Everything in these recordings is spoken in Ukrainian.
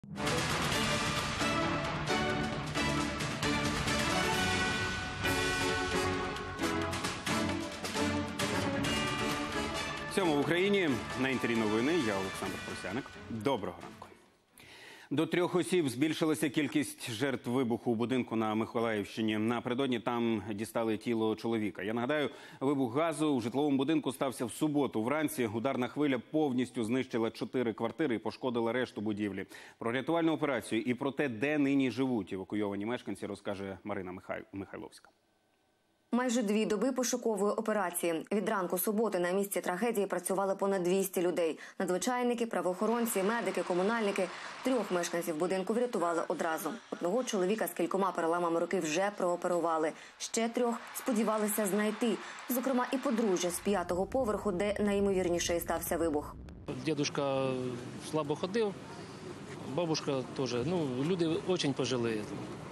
Сьомо в Україні. На Інтері новини. Я Олександр Просяник. Доброго ранку. До 3 осіб збільшилася кількість жертв вибуху у будинку на Миколаївщині. Напередодні там дістали тіло чоловіка. Я нагадаю, вибух газу у житловому будинку стався в суботу. Вранці ударна хвиля повністю знищила 4 квартири і пошкодила решту будівлі. Про рятувальну операцію і про те, де нині живуть евакуйовані мешканці, розкаже Марина Михайловська. Майже 2 доби пошукової операції. Від ранку суботи на місці трагедії працювали понад 200 людей. Надзвичайники, правоохоронці, медики, комунальники. 3 мешканців будинку врятували одразу. Одного чоловіка з кількома переламами руки вже прооперували. Ще 3 сподівалися знайти. Зокрема, і подружжя з 5-го поверху, де найімовірніше і стався вибух. Дідусь слабо ходив, бабушка теж. Люди дуже пожилі.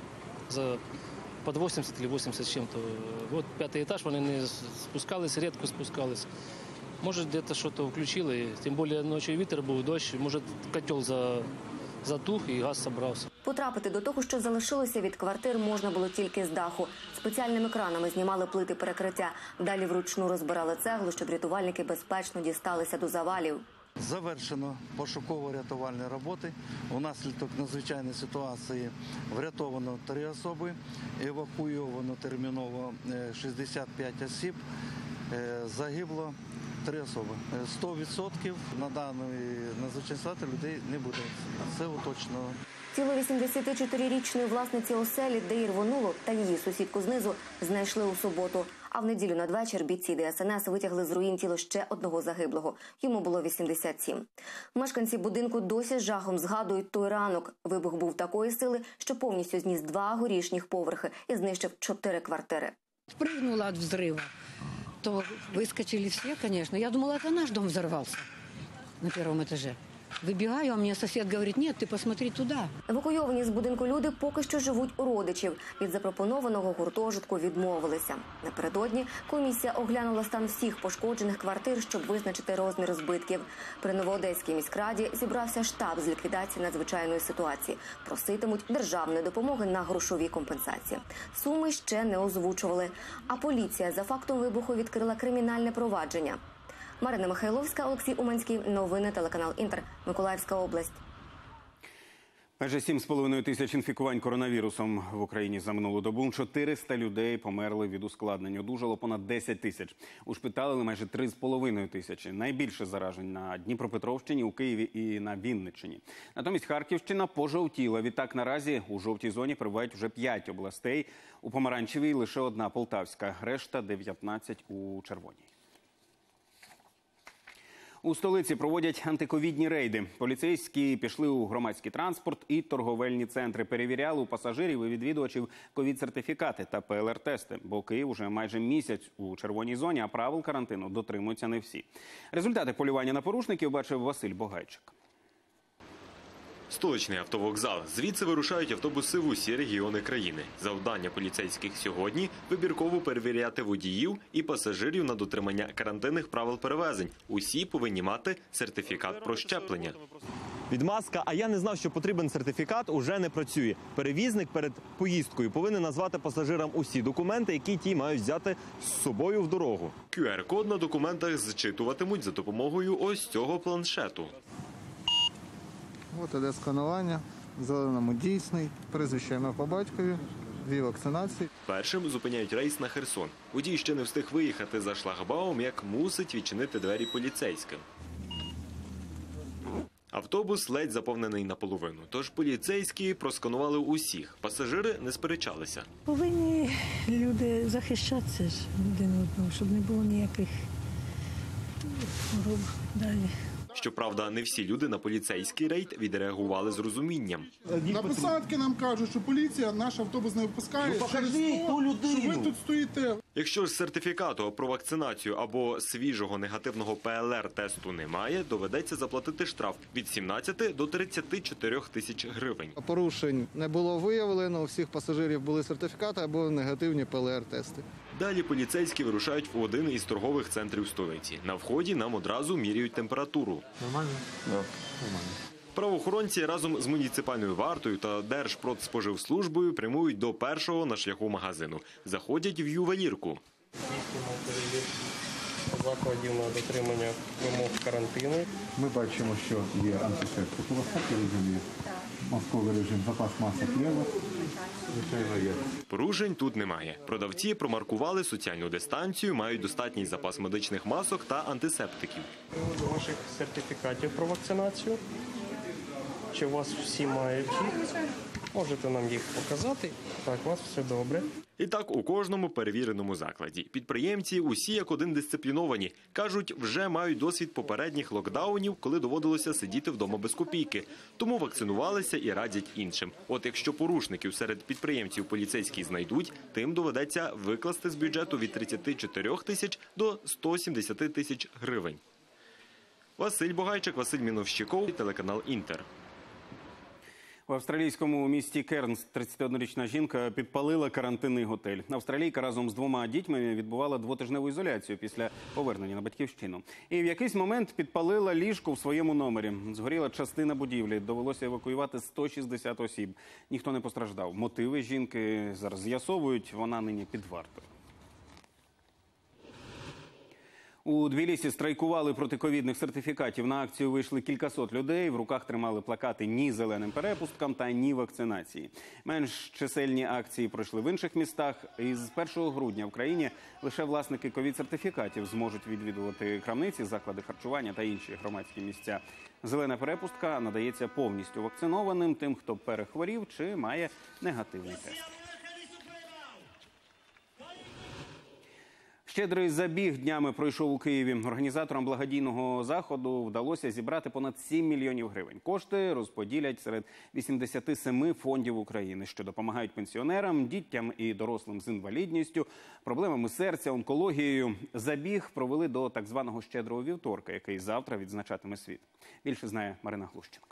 Под 80 или 80 с чем-то. Вот 5-й этаж, вони не спускались, рідко спускались. Може, десь щось включили, тим більше ночі вітер був, дощ, може, котел затух і газ зібрався. Потрапити до того, що залишилося від квартир, можна було тільки з даху. Спеціальними кранами знімали плити перекриття. Далі вручну розбирали цеглу, щоб рятувальники безпечно дісталися до завалів. Завершено пошуково-рятувальні роботи. Унаслідок надзвичайної ситуації врятовано 3 особи, евакуйовано терміново 65 осіб, загибло 3 особи. 100% на даної надзвичайної ситуації людей не буде. Це уточнено. Тіло 84-річної власниці оселі, де й рвонуло, та її сусідку знизу знайшли у суботу. А в неділю надвечір бійці ДСНС витягли з руїн тіло ще одного загиблого. Йому було 87. Мешканці будинку досі з жахом згадують той ранок. Вибух був такої сили, що повністю зніс 2 горішніх поверхи і знищив 4 квартири. Спрыгнула от взрыва, то выскочили все, конечно. Я думала, это наш дом взорвался на 1-м этаже. Вибігаю, а мені сусід говорить, ні, ти посмотри туди. Евакуйовані з будинку люди поки що живуть у родичів. Від запропонованого гуртожитку відмовилися. Напередодні комісія оглянула стан всіх пошкоджених квартир, щоб визначити розмір збитків. При Новоодеській міськраді зібрався штаб з ліквідації надзвичайної ситуації. Проситимуть державної допомоги на грошові компенсації. Суми ще не озвучували. А поліція за фактом вибуху відкрила кримінальне провадження. Марина Михайловська, Олексій Уманський. Новини телеканал Інтер. Миколаївська область. Майже 7,5 тисяч інфікувань коронавірусом в Україні за минулу добу. 400 людей померли від ускладнень. Одужало понад 10 тисяч. Ушпиталили майже 3,5 тисячі. Найбільше заражень на Дніпропетровщині, у Києві і на Вінниччині. Натомість Харківщина пожовтіла. Відтак наразі у жовтій зоні перебувають вже 5 областей. У помаранчевій лише 1 Полтавська. Решта 19 у червоній. У столиці проводять антиковідні рейди. Поліцейські пішли у громадський транспорт і торговельні центри. Перевіряли у пасажирів і відвідувачів ковід-сертифікати та ПЛР-тести. Бо Київ уже майже місяць у червоній зоні, а правил карантину дотримуються не всі. Результати полювання на порушників бачив Василь Богайчик. Столичний автовокзал. Звідси вирушають автобуси в усі регіони країни. Завдання поліцейських сьогодні – вибірково перевіряти водіїв і пасажирів на дотримання карантинних правил перевезень. Усі повинні мати сертифікат про щеплення. Відмазка «а я не знав, що потрібен сертифікат» уже не працює. Перевізник перед поїздкою повинен назвати пасажирам усі документи, які ті мають взяти з собою в дорогу. QR-код на документах зчитуватимуть за допомогою ось цього планшету. Ось іде сканування, в зеленому дійсний, прізвище ім'я по батькові, 2 вакцинації. Першим зупиняють рейс на Херсон. Водій ще не встиг виїхати за шлагбаум, як мусить відчинити двері поліцейським. Автобус ледь заповнений наполовину, тож поліцейські просканували усіх. Пасажири не сперечалися. Повинні люди захищатися ж один одного, щоб не було ніяких хвороб далі. Щоправда, не всі люди на поліцейський рейд відреагували з розумінням. На посадки нам кажуть, що поліція наш автобус не випускає через те, що ви тут стоїте. Якщо ж сертифікату про вакцинацію або свіжого негативного ПЛР-тесту немає, доведеться заплатити штраф від 17 до 34 тисяч гривень. Порушень не було виявлено, у всіх пасажирів були сертифікати або негативні ПЛР-тести. Далі поліцейські вирушають в один із торгових центрів столиці. На вході нам одразу міряють температуру. Нормально? Так. Правоохоронці разом з муніципальною вартою та Держпродспоживслужбою прямують до першого на шляху магазину. Заходять в ювелірку. Закладів на дотримання вимог карантину. Ми бачимо, що є антисептик. У вас такий режим є? Мозковий режим, запас масок є у вас? Звичайно, є. Порушень тут немає. Продавці промаркували соціальну дистанцію, мають достатній запас медичних масок та антисептиків. До ваших сертифікатів про вакцинацію. Чи у вас всі мають їх? Можете нам їх показати. Так, у вас все добре. І так у кожному перевіреному закладі. Підприємці усі як один дисципліновані. Кажуть, вже мають досвід попередніх локдаунів, коли доводилося сидіти вдома без копійки. Тому вакцинувалися і радять іншим. От якщо порушників серед підприємців поліцейські знайдуть, тим доведеться викласти з бюджету від 34 тисяч до 170 тисяч гривень. Василь Богайчик, Василь Міновщиков, телеканал «Інтер». В австралійському місті Кернс 31-річна жінка підпалила карантинний готель. Австралійка разом з 2 дітьми відбувала 2-тижневу ізоляцію після повернення на батьківщину. І в якийсь момент підпалила ліжко в своєму номері. Згоріла частина будівлі. Довелося евакуювати 160 осіб. Ніхто не постраждав. Мотиви жінки зараз з'ясовують. Вона нині під вартою. У Тбілісі страйкували проти ковідних сертифікатів. На акцію вийшли кількасот людей. В руках тримали плакати «Ні зеленим перепусткам» та «Ні вакцинації». Менш чисельні акції пройшли в інших містах. Із 1 грудня в країні лише власники ковід-сертифікатів зможуть відвідувати крамниці, заклади харчування та інші громадські місця. Зелена перепустка надається повністю вакцинованим, тим, хто перехворів чи має негативний тест. Щедрий забіг днями пройшов у Києві. Організаторам благодійного заходу вдалося зібрати понад 7 мільйонів гривень. Кошти розподілять серед 87 фондів України, що допомагають пенсіонерам, дітям і дорослим з інвалідністю, проблемами серця, онкологією. Забіг провели до так званого «Щедрого вівторка», який завтра відзначатиме світ. Більше знає Марина Глущенко.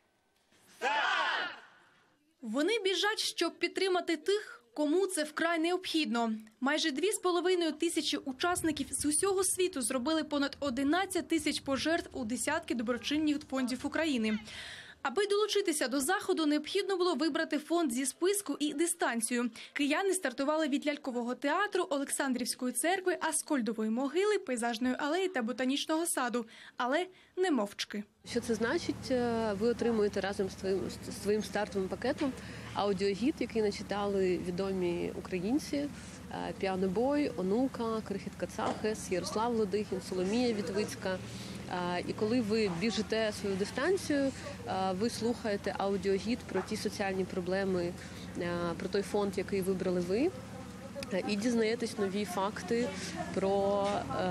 Вони біжать, щоб підтримати тих, кому це вкрай необхідно. Майже 2,5 тисячі учасників з усього світу зробили понад 11 тисяч пожертв у десятки доброчинних фондів України. Аби долучитися до заходу, необхідно було вибрати фонд зі списку і дистанцію. Кияни стартували від Лялькового театру, Олександрівської церкви, Аскольдової могили, Пейзажної алеї та Ботанічного саду. Але не мовчки. Що це значить? Ви отримуєте разом з своїм стартовим пакетом аудіогід, який начитали відомі українці: Піанобой, Онука, Крихітка Цахес, Ярослав Лодихін, Соломія Вітвицька. І коли ви біжите свою дистанцію, ви слухаєте аудіогід про ті соціальні проблеми, про той фонд, який вибрали ви, і дізнаєтесь нові факти про...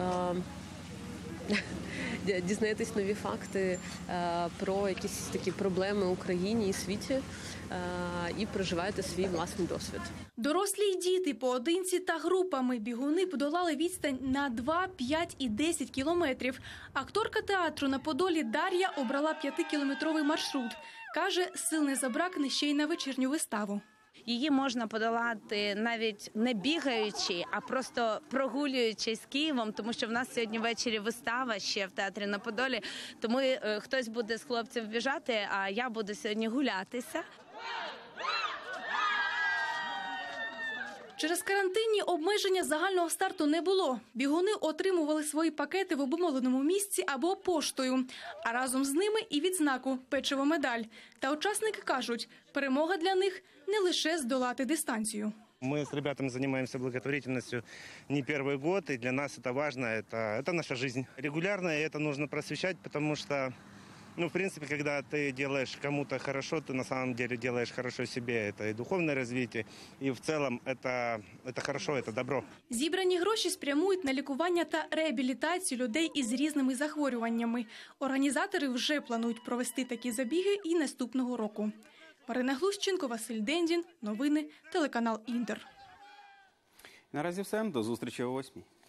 Дізнаєтесь нові факти про якісь такі проблеми в Україні і світі і проживаєте свій власний досвід. Дорослі й діти поодинці та групами бігуни подолали відстань на 2, 5 і 10 кілометрів. Акторка театру на Подолі Дар'я обрала 5-кілометровий маршрут. Каже, сил не забракне ще й на вечірню виставу. Її можна подолати навіть не бігаючи, а просто прогулюючись Києвом, тому що в нас сьогодні ввечері вистава ще в театрі на Подолі. Тому хтось буде з хлопців біжати, а я буду сьогодні гулятися. Через карантинні обмеження загального старту не було. Бігуни отримували свої пакети в обумовленому місці або поштою, а разом з ними і відзнаку «Печиво-медаль». Та учасники кажуть, перемога для них не лише здолати дистанцію. Мы с ребятами занимаемся благотворительностью не первый год, и для нас это важно, это наша жизнь. Регулярно это нужно просвещать, потому что, в принципе, когда ты делаешь кому-то хорошо, ты на самом деле делаешь хорошо себе. Это и духовное развитие, и в целом это хорошо, это добро. Зібрані гроші спрямують на лікування та реабілітацію людей із різними захворюваннями. Організатори вже планують провести такі забіги і наступного року. Марина Глущенко, Василь Дендін. Новини. Телеканал «Інтер». Наразі все. До зустрічі о 8:00.